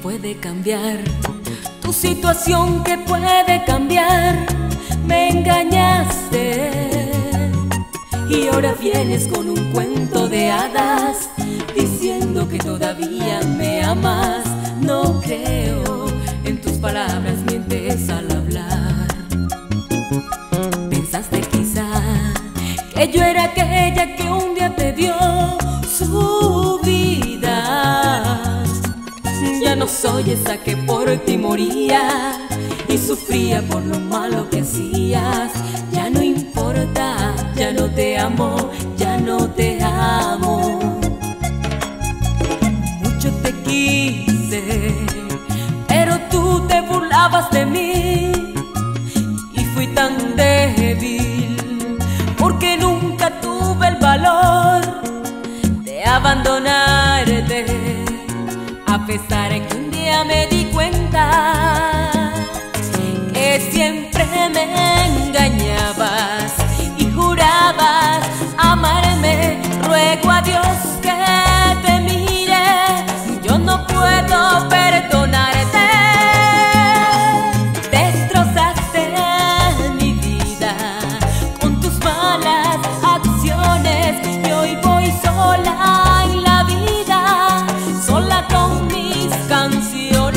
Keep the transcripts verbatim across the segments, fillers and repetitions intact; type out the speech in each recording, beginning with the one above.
puede cambiar tu situación, que puede cambiar. Me engañaste y ahora vienes con un cuento de hadas diciendo que todavía me amas. No creo en tus palabras, mientes al hablar. Pensaste quizá que yo era aquella que un día te dio su vida. Ya no soy esa que por ti moría y sufría por lo malo que hacías. Ya no importa, ya no te amo, ya no te amo. Mucho te quise, pero tú te burlabas de mí y fui tan débil porque nunca tuve el valor de abandonarte, a pesar de que un día me di cuenta que siempre me engañabas y jurabas amarme. Ruego a Dios que te mire, yo no puedo perdonarte. Destrozaste mi vida con tus malas acciones y hoy voy sola en la vida, sola con mis canciones.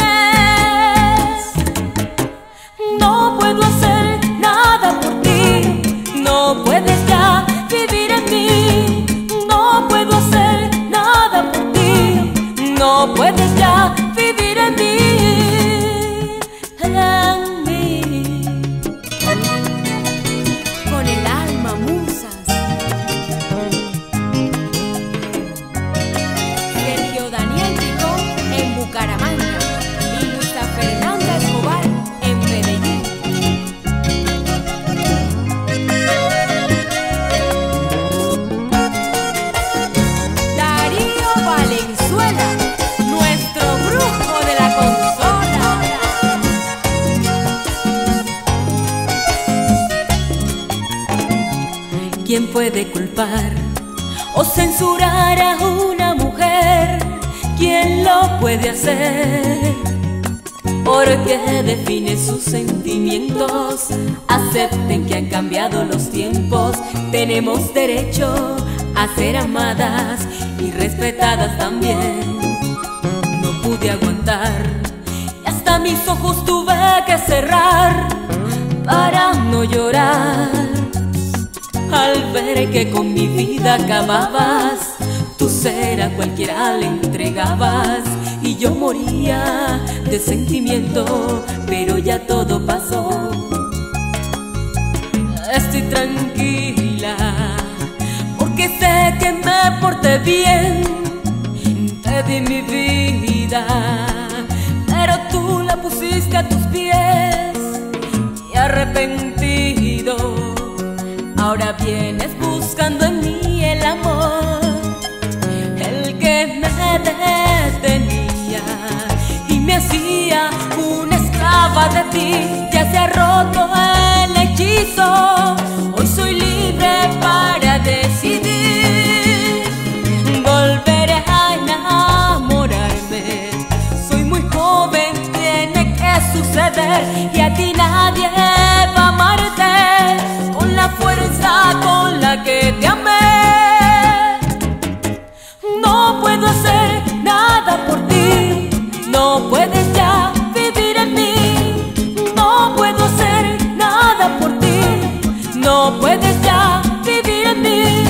No puedo hacer nada por ti, no puedes ya vivir en mí. No puedo hacer nada por ti, no puedes ya vivir en mí, en mí. Con el alma musas, Sergio Daniel Rico en Bucaramanga y Luisa Fernanda Escobar en Medellín. Darío Valenzuela, nuestro brujo de la consola. ¿Quién puede culpar o censurar a una mujer? ¿Quién lo puede hacer? Porque define sus sentimientos. Acepten que han cambiado los tiempos. Tenemos derecho a ser amadas y respetadas también. No pude aguantar y hasta mis ojos tuve que cerrar para no llorar al ver que con mi vida acababas. Tu ser a cualquiera le entregabas y yo moría de sentimiento, pero ya todo pasó. Estoy tranquila porque sé que me porté bien. Te di mi vida, pero tú la pusiste a tus pies. Y arrepentido, ahora vienes buscando en mí el amor, el que me detenía y me hacía una esclava de ti. Ya se ha roto el hechizo, hoy soy libre para decidir. Volveré a enamorarme, soy muy joven, tiene que suceder. Y a ti nadie va a amarte con la fuerza con la que te amé. No puedo hacer nada por ti, no puedes ya vivir en mí. No puedo hacer nada por ti, no puedes ya vivir en mí.